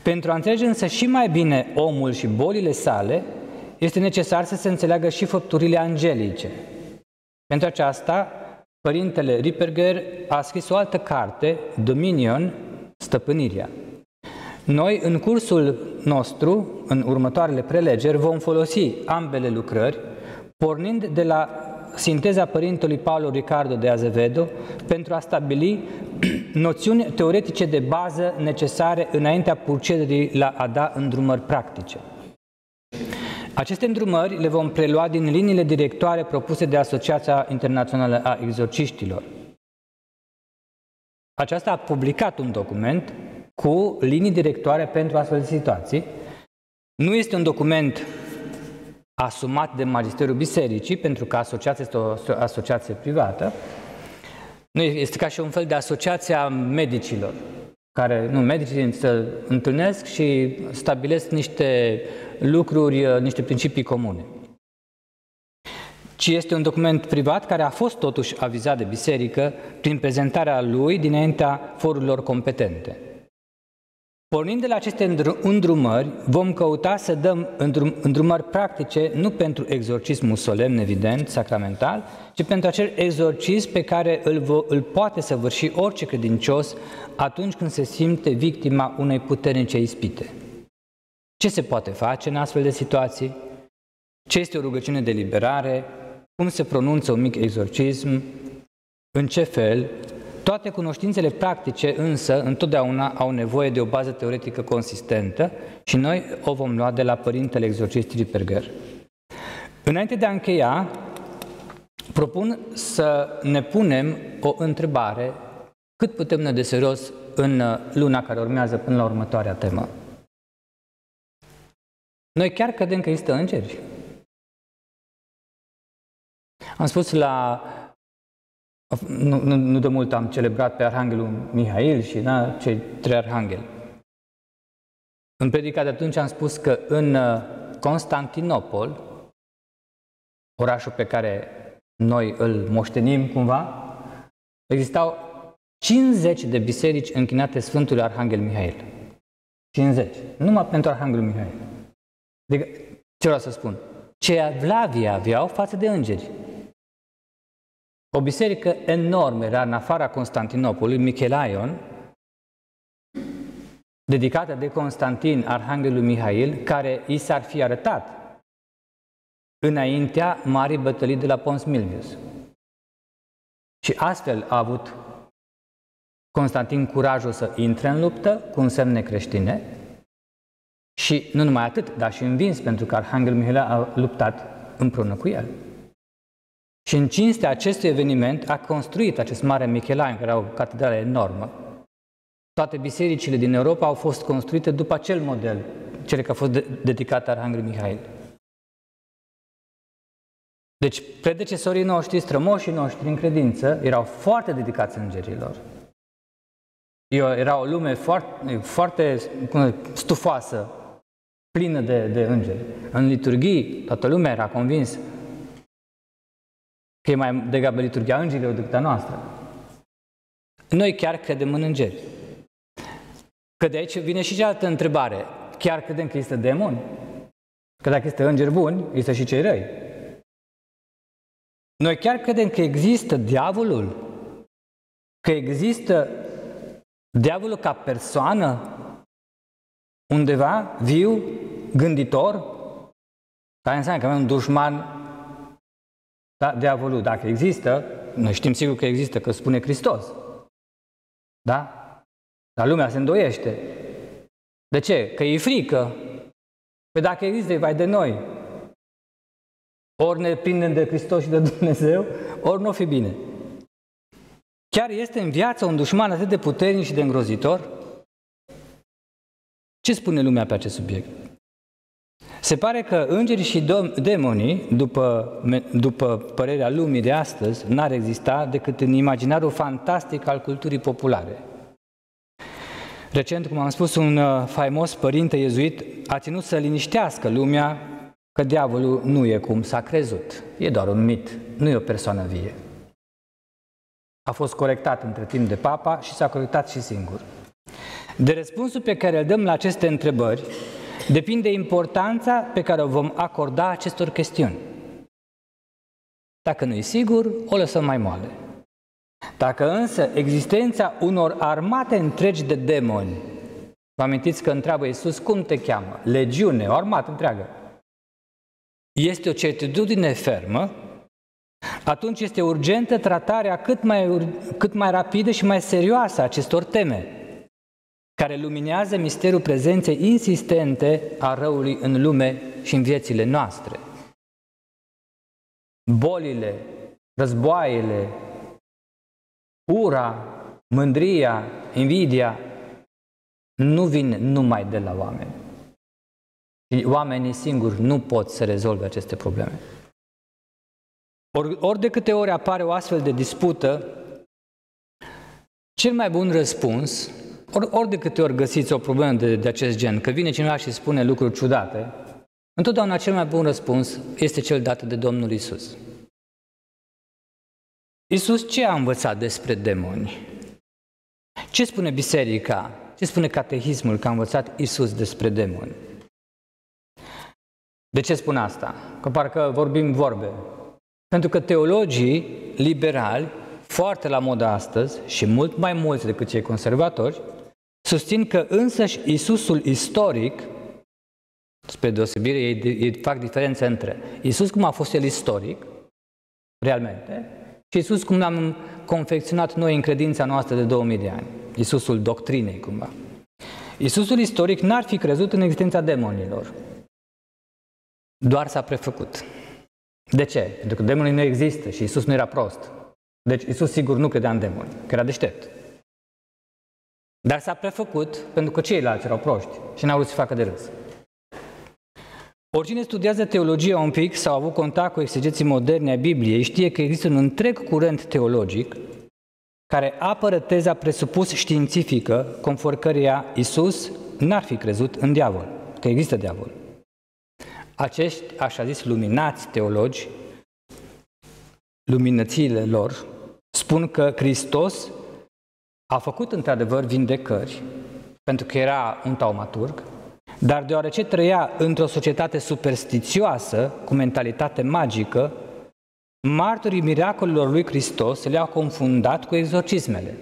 Pentru a înțelege însă și mai bine omul și bolile sale, este necesar să se înțeleagă și făpturile angelice. Pentru aceasta, Părintele Ripperger a scris o altă carte, Dominion, Stăpânirea. Noi, în cursul nostru, în următoarele prelegeri, vom folosi ambele lucrări, pornind de la sinteza Părintelui Paulo Ricardo de Azevedo, pentru a stabili noțiuni teoretice de bază necesare înaintea procederii la a da îndrumări practice. Aceste îndrumări le vom prelua din liniile directoare propuse de Asociația Internațională a Exorciștilor. Aceasta a publicat un document cu linii directoare pentru astfel de situații. Nu este un document asumat de Magisteriul Bisericii, pentru că asociația este o asociație privată. Nu este ca și un fel de asociația medicilor, care, medicii se întâlnesc și stabilesc niște lucruri, niște principii comune. Ci este un document privat care a fost totuși avizat de biserică prin prezentarea lui dinaintea forurilor competente. Pornind de la aceste îndrumări, vom căuta să dăm îndrumări practice nu pentru exorcismul solemn, evident, sacramental, ci pentru acel exorcism pe care îl poate săvârși orice credincios atunci când se simte victima unei puternice ispite. Ce se poate face în astfel de situații? Ce este o rugăciune de eliberare? Cum se pronunță un mic exorcism? În ce fel? Toate cunoștințele practice însă întotdeauna au nevoie de o bază teoretică consistentă și noi o vom lua de la Părintele Exorcist Ripperger. Înainte de a încheia, propun să ne punem o întrebare cât putem ne de serios în luna care urmează până la următoarea temă. Noi chiar credem că există îngeri? Am spus nu de mult am celebrat pe Arhanghelul Mihail și cei 3 arhangheli. În predica de atunci am spus că în Constantinopol, orașul pe care noi îl moștenim cumva, existau 50 de biserici închinate Sfântului Arhanghel Mihail. 50. Numai pentru Arhanghelul Mihail. Adică, ce vreau să spun? Ce evlavie aveau față de îngeri. O biserică enormă era în afara Constantinopolului, Michelaion, dedicată de Constantin, Arhanghelul Mihail, care i s-ar fi arătat înaintea marii bătălii de la Pons Milvius. Și astfel a avut Constantin curajul să intre în luptă cu însemne creștine și nu numai atât, dar și învins, pentru că Arhanghelul Mihail a luptat împreună cu el. Și în cinstea acestui eveniment a construit acest mare Michelaion, care era o catedrală enormă. Toate bisericile din Europa au fost construite după acel model, cele care au fost dedicate Arhanghelului Mihail. Deci, predecesorii noștri, strămoșii noștri în credință, erau foarte dedicați îngerilor. Era o lume foarte stufoasă, plină de îngeri. În liturghii, toată lumea era convinsă că e mai degrabă liturghia îngerilor decât a noastră. Noi chiar credem în îngeri. Că de aici vine și cealaltă întrebare. Chiar credem că există demoni? Că dacă există îngeri buni, există și cei răi. Noi chiar credem că există diavolul? Că există diavolul ca persoană? Undeva, viu, gânditor? Care înseamnă că avem un dușman. Da, diavolul, dacă există, noi știm sigur că există, că spune Hristos. Da? Dar lumea se îndoiește. De ce? Că e frică. Păi dacă există, e vai de noi. Ori ne prindem de Hristos și de Dumnezeu, ori nu o fi bine. Chiar este în viață un dușman atât de puternic și de îngrozitor? Ce spune lumea pe acest subiect? Se pare că îngerii și demonii, după părerea lumii de astăzi, n-ar exista decât în imaginarul fantastic al culturii populare. Recent, cum am spus, un faimos părinte iezuit a ținut să liniștească lumea că diavolul nu e cum s-a crezut. E doar un mit, nu e o persoană vie. A fost corectat între timp de papa și s-a corectat și singur. De răspunsul pe care îl dăm la aceste întrebări depinde importanța pe care o vom acorda acestor chestiuni. Dacă nu e sigur, o lăsăm mai moale. Dacă însă existența unor armate întregi de demoni, vă amintiți că întreabă Iisus, cum te cheamă? Legiune, o armată întreagă. Este o certitudine fermă, atunci este urgentă tratarea cât mai rapidă și mai serioasă a acestor teme, care luminează misterul prezenței insistente a răului în lume și în viețile noastre. Bolile, războaiele, ura, mândria, invidia nu vin numai de la oameni. Oamenii singuri nu pot să rezolve aceste probleme. Ori de câte ori apare o astfel de dispută, cel mai bun răspuns, ori de câte ori găsiți o problemă de acest gen, că vine cineva și spune lucruri ciudate, întotdeauna cel mai bun răspuns este cel dat de Domnul Iisus. Iisus ce a învățat despre demoni? Ce spune biserica? Ce spune catehismul că a învățat Iisus despre demoni? De ce spun asta? Că parcă vorbim vorbe. Pentru că teologii liberali, foarte la modă astăzi și mult mai mulți decât cei conservatori, susțin că însăși Iisusul istoric, spre deosebire, ei fac diferența între Iisus cum a fost el istoric, realmente, și Iisus cum l-am confecționat noi în credința noastră de 2000 de ani. Iisusul doctrinei, cumva. Iisusul istoric n-ar fi crezut în existența demonilor. Doar s-a prefăcut. De ce? Pentru că demonii nu există și Iisus nu era prost. Deci Iisus sigur nu credea în demoni, că era deștept. Dar s-a prefăcut pentru că ceilalți erau proști și n-au vrut să facă de râs. Oricine studiază teologia un pic sau a avut contact cu exegeții moderne a Bibliei știe că există un întreg curent teologic care apără teza presupus științifică conform căreia Iisus n-ar fi crezut în diavol, că există diavol. Acești, așa zis, luminați teologi, luminățiile lor, spun că Hristos a făcut într-adevăr vindecări, pentru că era un taumaturg, dar deoarece trăia într-o societate superstițioasă, cu mentalitate magică, martorii miracolelor lui Hristos le-au confundat cu exorcismele.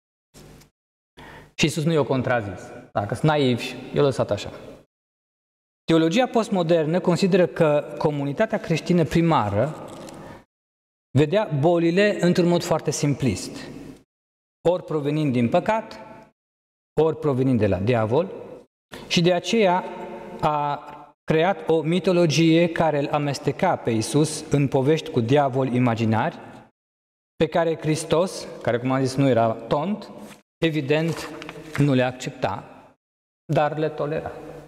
Și Iisus nu i-a contrazis. Dacă sunt naivi, i-a lăsat așa. Teologia postmodernă consideră că comunitatea creștină primară vedea bolile într-un mod foarte simplist, ori provenind din păcat, ori provenind de la diavol, și de aceea a creat o mitologie care îl amesteca pe Iisus în povești cu diavoli imaginari, pe care Hristos, care cum am zis nu era tont, evident nu le accepta, dar le tolera.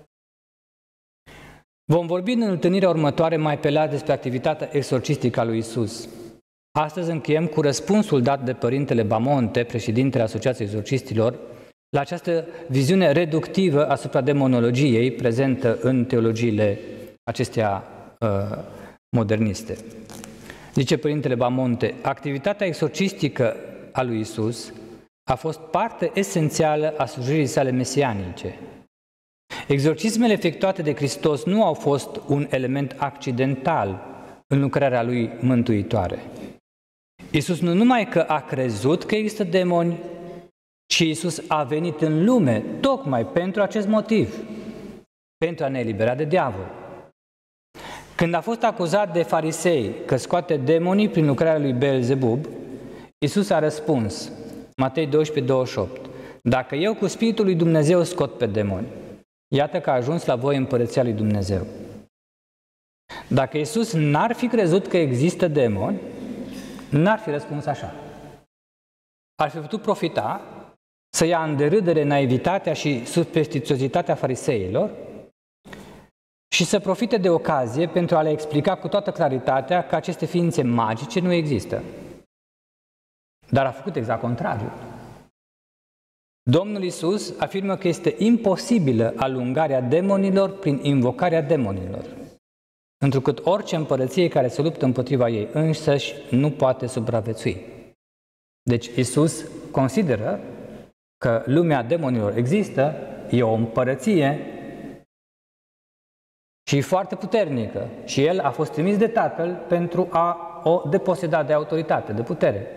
Vom vorbi în întâlnirea următoare mai pe larg despre activitatea exorcistică a lui Iisus. Astăzi încheiem cu răspunsul dat de Părintele Bamonte, președintele Asociației Exorcistilor, la această viziune reductivă asupra demonologiei prezentă în teologiile acestea moderniste. Zice Părintele Bamonte, activitatea exorcistică a lui Iisus a fost parte esențială a slujirii sale mesianice. Exorcismele efectuate de Hristos nu au fost un element accidental în lucrarea lui mântuitoare. Iisus nu numai că a crezut că există demoni, ci Iisus a venit în lume tocmai pentru acest motiv, pentru a ne elibera de diavol. Când a fost acuzat de farisei că scoate demonii prin lucrarea lui Beelzebub, Iisus a răspuns, Matei 12:28, dacă eu cu Spiritul lui Dumnezeu scot pe demoni, iată că a ajuns la voi împărăția lui Dumnezeu. Dacă Iisus n-ar fi crezut că există demoni, n-ar fi răspuns așa. Ar fi putut profita să ia în derâdere naivitatea și superstițiozitatea fariseilor și să profite de ocazie pentru a le explica cu toată claritatea că aceste ființe magice nu există. Dar a făcut exact contrariul. Domnul Iisus afirmă că este imposibilă alungarea demonilor prin invocarea demonilor, întrucât orice împărăție care se luptă împotriva ei însăși nu poate supraviețui. Deci Iisus consideră că lumea demonilor există, e o împărăție și e foarte puternică. Și el a fost trimis de Tatăl pentru a o deposeda de autoritate, de putere.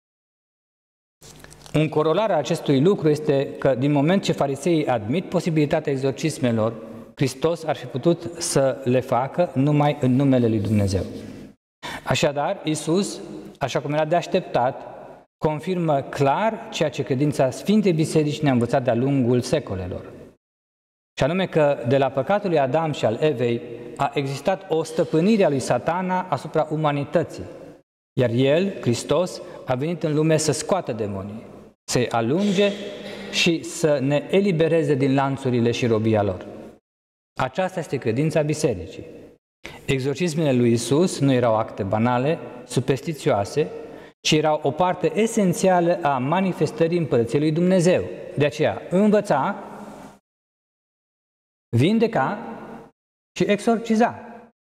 Un corolar a acestui lucru este că din moment ce fariseii admit posibilitatea exorcismelor, Hristos ar fi putut să le facă numai în numele lui Dumnezeu. Așadar, Iisus, așa cum era de așteptat, confirmă clar ceea ce credința Sfintei Biserici ne-a învățat de-a lungul secolelor. Și anume că de la păcatul lui Adam și al Evei a existat o stăpânire a lui Satana asupra umanității, iar El, Hristos, a venit în lume să scoată demonii, să-i alunge și să ne elibereze din lanțurile și robia lor. Aceasta este credința Bisericii. Exorcismele lui Iisus nu erau acte banale, superstițioase, ci erau o parte esențială a manifestării Împărăției lui Dumnezeu. De aceea, învăța, vindeca și exorciza.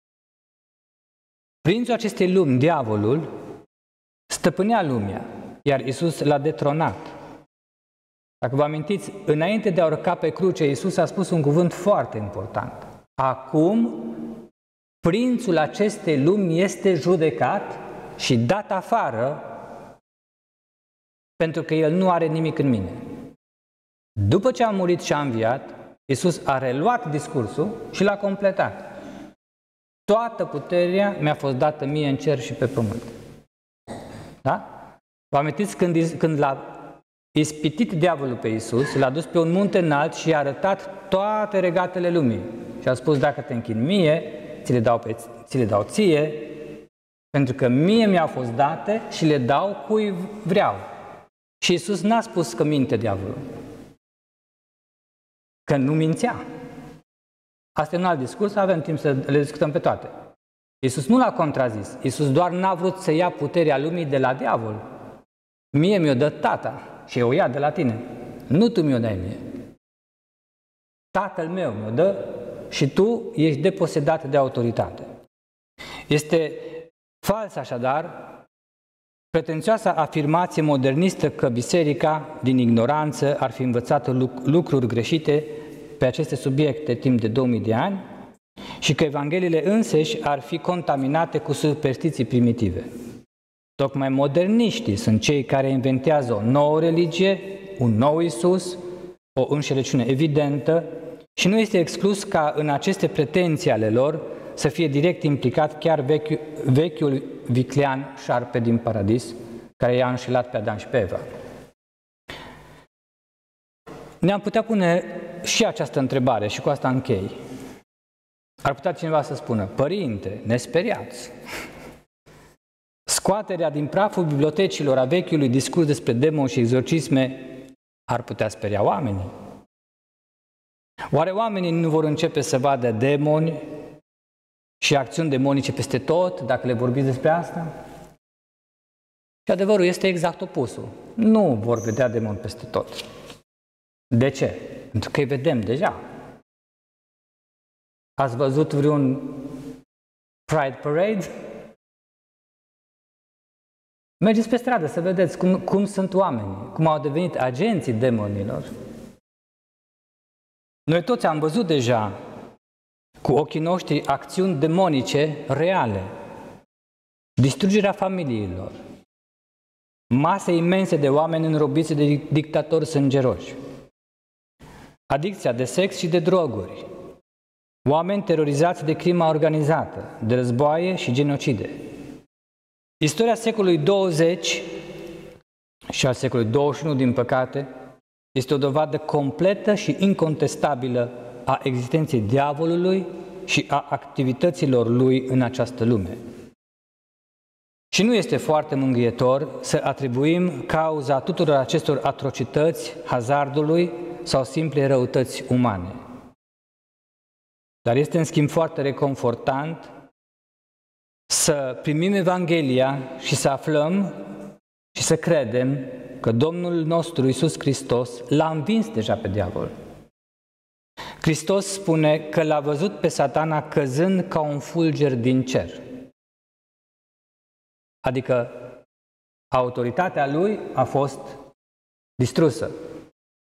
Prințul acestei lumi, diavolul, stăpânea lumea, iar Iisus l-a detronat. Dacă vă amintiți, înainte de a urca pe cruce, Iisus a spus un cuvânt foarte important. Acum, prințul acestei lumi este judecat și dat afară pentru că el nu are nimic în mine. După ce a murit și a înviat, Iisus a reluat discursul și l-a completat. Toată puterea mi-a fost dată mie în cer și pe pământ. Da? Vă amintiți când l-a ispitit diavolul pe Iisus, l-a dus pe un munte înalt și i-a arătat toate regatele lumii. Și a spus, dacă te închin mie, ți le dau ție, pentru că mie mi-au fost date și le dau cui vreau. Și Iisus n-a spus că minte diavolul, că nu mințea. Asta e un alt discurs, avem timp să le discutăm pe toate. Iisus nu l-a contrazis, Iisus doar n-a vrut să ia puterea lumii de la diavol. Mie mi-o dă Tata și eu o ia de la tine. Nu tu mi-o dai mie. Tatăl meu mi-o dă și tu ești deposedat de autoritate. Este fals așadar pretențioasa afirmație modernistă că biserica, din ignoranță, ar fi învățat lucruri greșite pe aceste subiecte timp de 2000 de ani și că evangheliile înseși ar fi contaminate cu superstiții primitive. Tocmai moderniștii sunt cei care inventează o nouă religie, un nou Iisus, o înșelăciune evidentă și nu este exclus ca în aceste pretenții ale lor să fie direct implicat chiar vechiul viclean șarpe din paradis, care i-a înșelat pe Adam și pe Eva. Ne-am putea pune și această întrebare și cu asta închei. Ar putea cineva să spună, părinte, ne speriați. Scoaterea din praful bibliotecilor a vechiului discurs despre demoni și exorcisme ar putea speria oamenii. Oare oamenii nu vor începe să vadă demoni și acțiuni demonice peste tot, dacă le vorbiți despre asta? Și adevărul este exact opusul. Nu vor vedea demoni peste tot. De ce? Pentru că îi vedem deja. Ați văzut vreun Pride Parade? Mergeți pe stradă să vedeți cum sunt oamenii, cum au devenit agenții demonilor. Noi toți am văzut deja cu ochii noștri acțiuni demonice reale. Distrugerea familiilor, mase imense de oameni înrobiți de dictatori sângeroși, adicția de sex și de droguri, oameni terorizați de crima organizată, de războaie și genocide. Istoria secolului 20 și al secolului 21, din păcate, este o dovadă completă și incontestabilă a existenței diavolului și a activităților lui în această lume. Și nu este foarte mângâietor să atribuim cauza tuturor acestor atrocități hazardului sau simple răutăți umane. Dar este în schimb foarte reconfortant să primim Evanghelia și să aflăm și să credem că Domnul nostru Iisus Hristos l-a învins deja pe diavol. Hristos spune că l-a văzut pe Satana căzând ca un fulger din cer. Adică autoritatea lui a fost distrusă.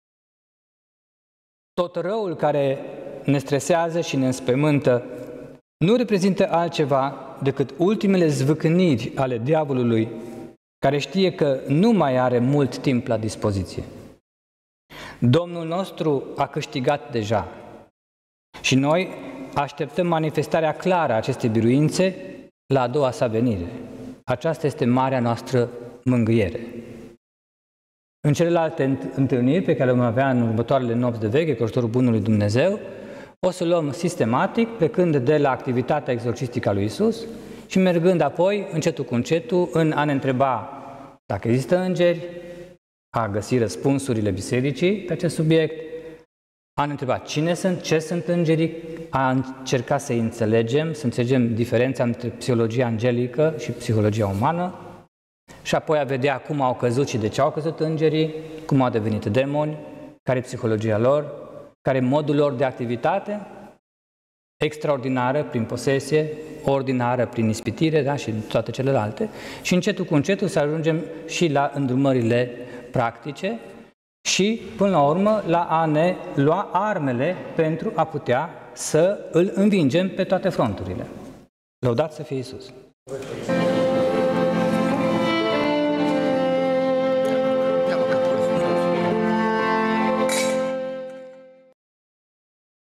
Tot răul care ne stresează și ne înspăimântă nu reprezintă altceva decât ultimele zvâcniri ale diavolului, care știe că nu mai are mult timp la dispoziție. Domnul nostru a câștigat deja și noi așteptăm manifestarea clară a acestei biruințe la a doua sa venire. Aceasta este marea noastră mângâiere. În celelalte întâlniri pe care le vom avea în următoarele nopți de veche, cu ajutorul Bunului Dumnezeu, o să luăm sistematic, plecând de la activitatea exorcistică a lui Iisus și mergând apoi, încetul cu încetul, în a ne întreba dacă există îngeri, a găsi răspunsurile bisericii pe acest subiect, a ne întreba cine sunt, ce sunt îngerii, a încerca să înțelegem diferența între psihologia angelică și psihologia umană și apoi a vedea cum au căzut și de ce au căzut îngerii, cum au devenit demoni, care e psihologia lor, care e modul lor de activitate, extraordinară prin posesie, ordinară prin ispitire, da, și toate celelalte, și încetul cu încetul să ajungem și la îndrumările practice și, până la urmă, la a ne lua armele pentru a putea să îl învingem pe toate fronturile. Lăudat să fie Iisus!